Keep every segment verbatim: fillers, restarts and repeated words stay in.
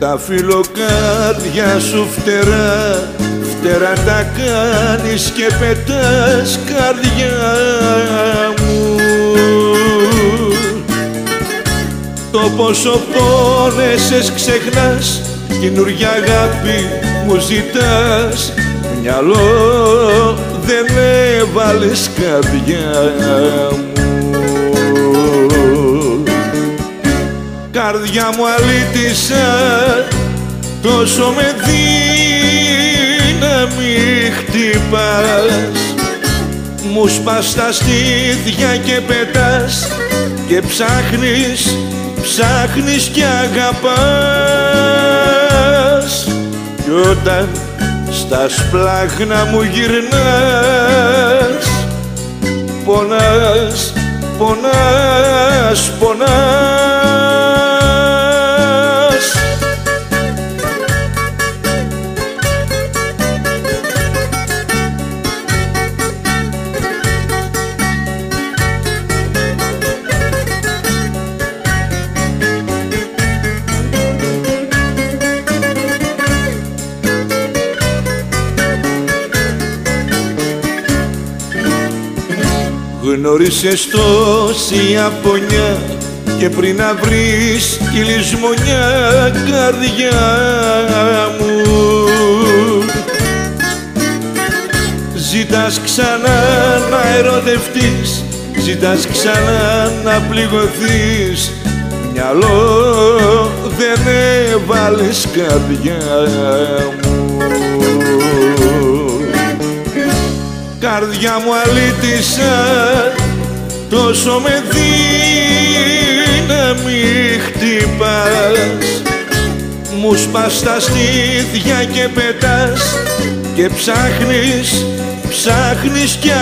τα φιλοκάρδια σου φτερά, φτερά τα κάνεις και πετάς καρδιά μου. Το πόσο πόνεσες ξεχνάς, καινούργια αγάπη μου ζητάς, μυαλό δεν έβαλες καρδιά μου. Καρδιά μου αλήτησα, τόσο με δύναμη χτυπάς, μου σπάς τα στήθια και πετάς και ψάχνεις, ψάχνεις κι αγαπάς. Κι όταν στα σπλάχνα μου γυρνάς, πονάς, πονάς, πονάς. Γνώρισες τόση απονιά και πριν να βρεις τη λησμονιά, καρδιά μου, ζητάς ξανά να ερωτευτείς, ζητάς ξανά να πληγωθείς, μυαλό δεν έβαλες καρδιά μου. Καρδιά μου αλήτησα, τόσο με δύναμη χτυπάς, μου σπάς τα στήθια και πετάς και ψάχνεις, ψάχνεις κι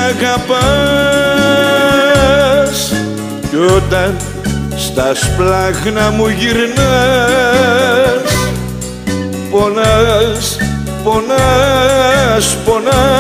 αγαπάς. Κι όταν στα σπλάχνα μου γυρνάς, πονάς, πονάς, πονάς.